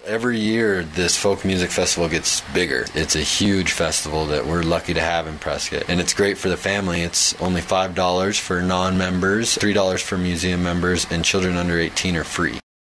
Every year, this folk music festival gets bigger. It's a huge festival that we're lucky to have in Prescott. And it's great for the family. It's only $5 for non-members, $3 for museum members, and children under 18 are free.